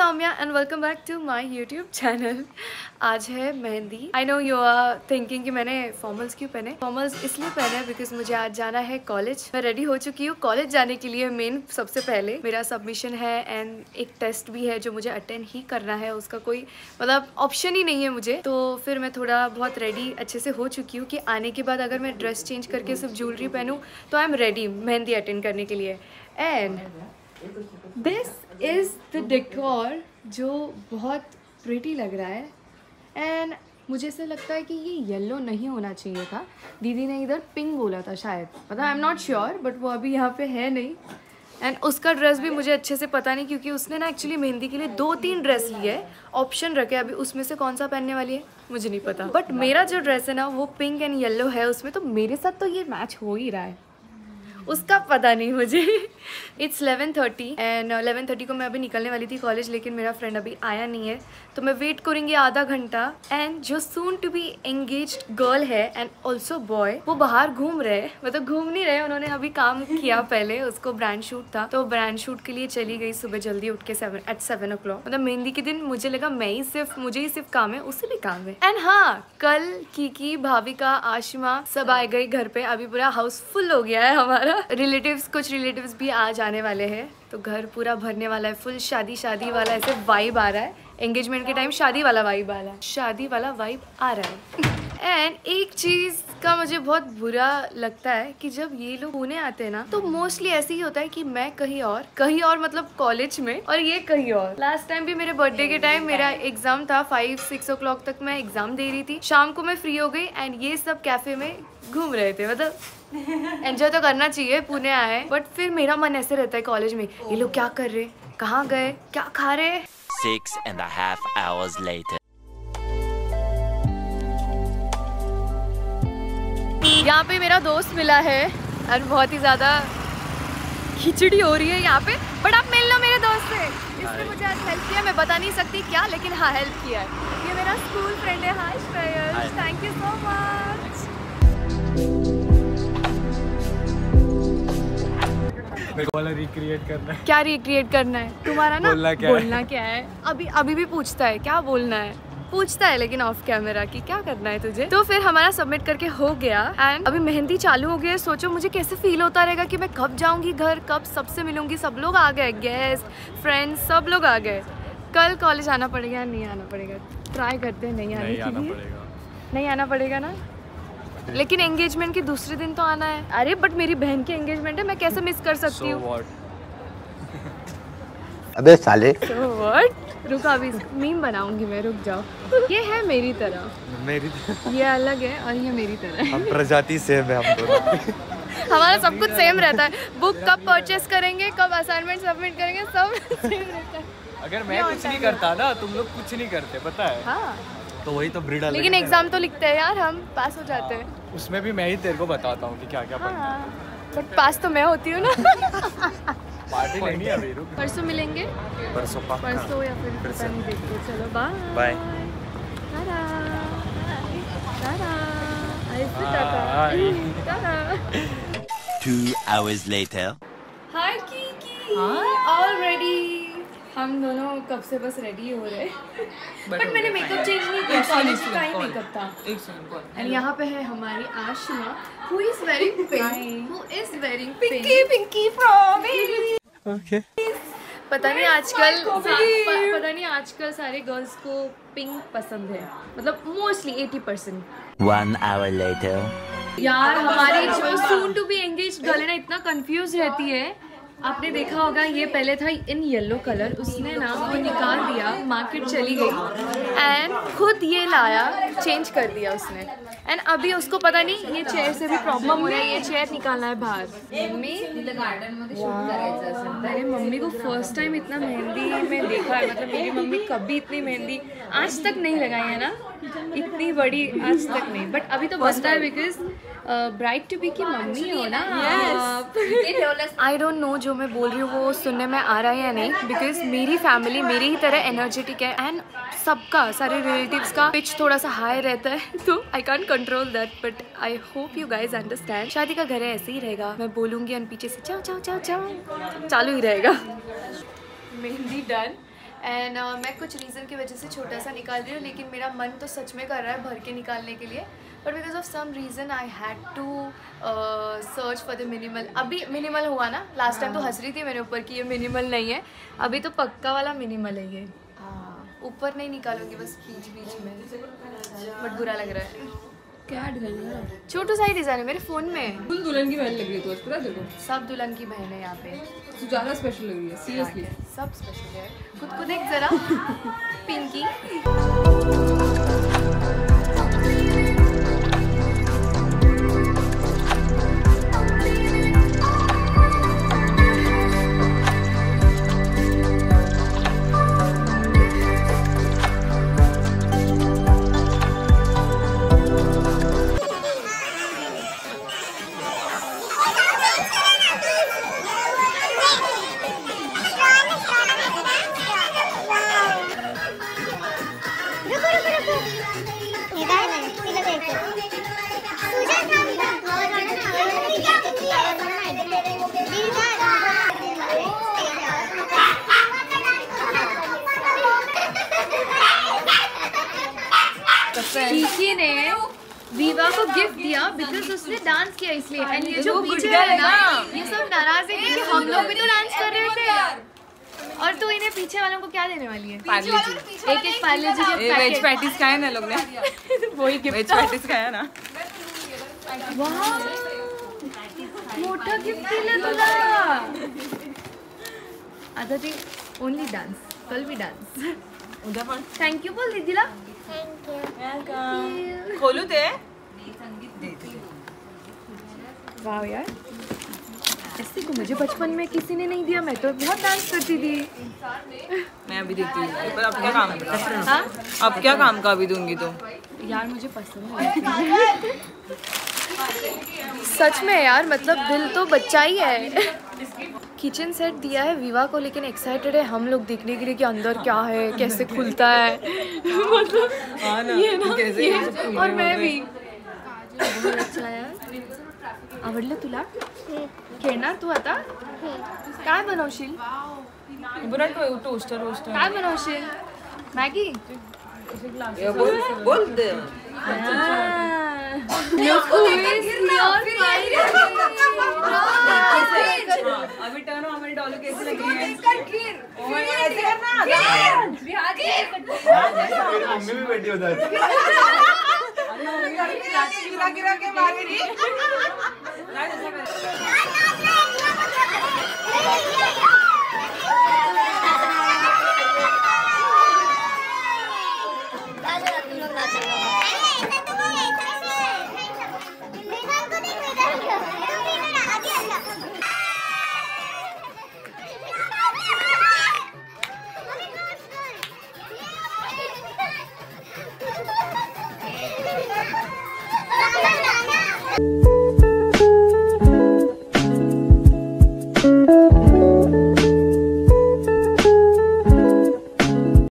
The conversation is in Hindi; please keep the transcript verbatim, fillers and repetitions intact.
Saumya and welcome back to my YouTube channel. आज है mehndi. I know you are thinking कि मैंने फॉर्मल्स क्यों पहने। फॉर्मल्स इसलिए पहने बिकॉज मुझे आज जाना है कॉलेज। मैं रेडी हो चुकी हूँ कॉलेज जाने के लिए। मेन सबसे पहले मेरा सबमिशन है एंड एक टेस्ट भी है जो मुझे अटेंड ही करना है। उसका कोई मतलब ऑप्शन ही नहीं है मुझे। तो फिर मैं थोड़ा बहुत रेडी अच्छे से हो चुकी हूँ कि आने के बाद अगर मैं ड्रेस चेंज करके सिर्फ ज्वेलरी पहनूँ तो I am ready mehndi attend करने के लिए। And this is the decor जो बहुत प्रिटी लग रहा है। एंड मुझे ऐसा लगता है कि ये येलो नहीं होना चाहिए था। दीदी ने इधर पिंक बोला था शायद, मतलब I am not sure, but वो अभी यहाँ पे है नहीं। एंड उसका ड्रेस भी मुझे अच्छे से पता नहीं क्योंकि उसने ना एक्चुअली मेहंदी के लिए दो तीन ड्रेस लिए है, ऑप्शन रखे। अभी उसमें से कौन सा पहनने वाली है मुझे नहीं पता, बट मेरा जो ड्रेस है ना वो पिंक एंड येलो है उसमें, तो मेरे साथ तो ये मैच हो ही रहा है। उसका पता नहीं मुझे। It's eleven thirty and eleven thirty को मैं अभी निकलने वाली थी कॉलेज, लेकिन मेरा फ्रेंड अभी आया नहीं है तो मैं वेट करूँगी आधा घंटा। एंड जो soon to be engaged girl है एंड ऑल्सो बॉय वो बाहर घूम रहे, मतलब घूम नहीं रहे, उन्होंने अभी काम किया पहले, उसको ब्रांड शूट था तो ब्रांड शूट के लिए चली गई सुबह जल्दी उठ के seven eight seven o'clock. मतलब मेहंदी के दिन मुझे लगा मैं ही सिर्फ मुझे ही सिर्फ काम है, उसे भी काम है। एंड हाँ, कल कीकी, भाविका, आशिमा सब आए गए घर पे। अभी पूरा हाउस फुल हो गया है हमारा। रिलेटिव्स कुछ रिलेटिव्स भी आ जाने वाले हैं तो घर पूरा भरने वाला है। फुल शादी शादी वाला ऐसे वाइब आ रहा है। एंगेजमेंट के टाइम शादी वाला वाइब आ रहा है, शादी वाला वाइब आ रहा है। एंड एक चीज़ का मुझे बहुत बुरा लगता है कि जब ये लोग पुणे आते हैं ना तो मोस्टली ऐसे ही होता है कि मैं कहीं और कहीं और मतलब कॉलेज में और ये कहीं और। लास्ट टाइम भी मेरे बर्थडे के टाइम मेरा एग्जाम था, फाइव सिक्स ओ क्लॉक तक मैं एग्जाम दे रही थी, शाम को मैं फ्री हो गई एंड ये सब कैफे में घूम रहे थे। मतलब एंजॉय तो करना चाहिए, पुणे आए, बट फिर मेरा मन ऐसे रहता है कॉलेज में ये लोग क्या कर रहे, कहाँ गए, क्या खा रहे। Six and a half hours later. यहाँ पे मेरा दोस्त मिला है और बहुत ही ज़्यादा खिचड़ी हो रही है यहाँ पे, बट आप मिल लो मेरे दोस्त से। इसने मुझे आज हेल्प किया, मैं बता नहीं सकती क्या, लेकिन हाँ हेल्प किया है। ये मेरा स्कूल फ्रेंड है। Hi Shreyas, thank you so much. मेरे को वाला रिक्रिएट करना है। क्या रिक्रिएट करना है तुम्हारा ना? बोलना क्या बोलना क्या है? अभी अभी भी पूछता है क्या बोलना है, पूछता है लेकिन ऑफ कैमरा कि क्या करना है तुझे। तो फिर हमारा सबमिट करके हो गया एंड अभी मेहंदी चालू हो गया। सोचो मुझे कैसे फील होता रहेगा कि मैं कब जाऊंगी घर, कब सबसे मिलूंगी। सब लोग आ गए, गेस्ट फ्रेंड्स सब लोग आ गए। कल कॉलेज आना पड़ेगा या नहीं आना पड़ेगा? ट्राई करते हैं नहीं आने के लिए। नहीं आना पड़ेगा ना, लेकिन एंगेजमेंट के दूसरे दिन तो आना है। अरे बट मेरी बहन की एंगेजमेंट है, मैं कैसे मिस कर सकती हूँ? so अबे साले। so what? रुक, अभी मीम बनाऊंगी मैं, रुक जाओ। ये है मेरी तरह, मेरी ये अलग है और ये मेरी तरह है। हम प्रजाति सेम है हम दोनों। हमारा सब कुछ सेम रहता है। बुक कब परचेस करेंगे, कब असाइनमेंट सबमिट करेंगे, सब सेम रहता है। अगर मैं कुछ नहीं करता ना, तुम लोग कुछ नहीं करते, पता है? हाँ, तो वही तो ब्रीड। लेकिन एग्जाम तो लिखते हैं यार, हम पास हो जाते हैं। उसमें भी मैं ही तेरे को बताता हूँ कि क्या क्या पढ़ना है। हाँ, बट पास तो मैं होती हूँ ना। पार्टी लेनी है अभी, रुक। परसों मिलेंगे, परसों पक्का। परसों या फिर पता नहीं, देखते। चलो बाय बाय। टाटा टाटा ऐसे tata. Two hours later. Hi Kiki, already हम दोनों कब से बस रेडी हो रहे हैं, बट मैंने मेकअप चेंज नहीं किया, कॉलेज का ही मेकअप था। एंड यहाँ पे है हमारी Ashima who is wearing pink, who is wearing pinky pinky frog। Okay. पता नहीं आजकल प- पता नहीं आजकल सारे गर्ल्स को पिंक पसंद है, मतलब mostly eighty percent. One hour later. यार हमारी जो soon to be engage girl है ना इतना कंफ्यूज रहती है। आपने देखा होगा ये पहले था इन येलो कलर, उसने ना वो निकाल दिया, मार्केट चली गई एंड खुद ये लाया, चेंज कर दिया उसने। एंड अभी उसको पता नहीं ये चेयर से भी प्रॉब्लम हो रहा है, ये चेयर निकालना है बाहर। मम्मी मैंने मम्मी को फर्स्ट टाइम इतना मेहंदी में देखा है, मतलब मेरी मम्मी कभी इतनी मेहंदी आज तक नहीं लगाई है ना, इतनी बड़ी आज तक नहीं। बट अभी तो बनता है बिकॉज ब्राइड टू बी की मम्मी हो ना। आई डोंट नो जो मैं बोल रही हूँ वो सुनने में आ रहा है या नहीं, बिकॉज मेरी फैमिली मेरी ही तरह एनर्जेटिक है एंड सबका, सारे रिलेटिव्स का पिच थोड़ा सा हाई रहता है, तो I can't control that, but I hope you guys understand. शादी का घर है, ऐसे ही रहेगा, मैं बोलूँगी और पीछे से जाओ जाओ जाओ जाओ चालू ही रहेगा। मेहंदी डन एंड uh, मैं कुछ रीज़न की वजह से छोटा सा निकाल रही हूँ, लेकिन मेरा मन तो सच में कर रहा है भर के निकालने के लिए, but because of some reason I had to search for the minimal. अभी मिनिमल हुआ ना, लास्ट टाइम तो हंस रही थी मेरे ऊपर कि ये मिनिमल नहीं है, अभी तो पक्का वाला मिनिमल है ये। ऊपर नहीं निकालूंगी, बस बीच बीच में, बट बुरा लग रहा है। क्या डिजाइन है? छोटू सा ही डिज़ाइन है मेरे फ़ोन में। फुल दुल्हन की बहन लग रही है, तो आज पता देखो सब दुल्हन की बहन है यहाँ पे, तू ज़्यादा स्पेशल लग रही है सीरियसली। सब स्पेशल है। खुद को देख जरा पिंकी। पिंकी ने वीवा को गिफ्ट दिया बिकॉज उसने डांस किया इसलिए। एंड ये जो पीछे है ना, ये सब नाराज है क्योंकि हम लोग भी तो डांस कर रहे थे। और तू इन्हें पीछे वालों को क्या देने वाली है? एक एक पार्ले जी के वेज पैटीज खाया ना लोग ने, वही गिफ्ट। वेज पैटीज खाया ना। वाह, मोठा गिफ्ट दिला तुला। आता ती ओनली डान्स, कल भी डान्स। उद्या पण थँक यू बोल दीदीला। खोलू ते? वाह यार, ऐसे को मुझे बचपन में किसी ने नहीं दिया, मैं तो बहुत डांस करती थी। मैं अभी देती हूँ, पर अब क्या काम है? हाँ अब क्या काम का अभी दूंगी तो? यार मुझे पसंद है सच में यार, मतलब दिल तो बच्चा ही है। किचन सेट दिया है विवा को, लेकिन एक्साइटेड है हम लोग देखने के लिए कि अंदर क्या है, कैसे खुलता है। मतलब हाँ ना, ये ना कैसे ये, ये सब खुलने और मैं वाले। भी बहुत अच्छा यार। आवडलं तुला? खेळणार तू आता? काय बनवशील? बुरा टोस्टर वोस्टर काय बनवशील? मॅगी? बोल बोल दे। Look who is here. अभी टर्न हमारी डॉलर कैसे लग रही है? ओ माय गॉड, ऐसे करना। मम्मी भी बैठी होता है। गिरा गिरा के मारेगी। Thank you.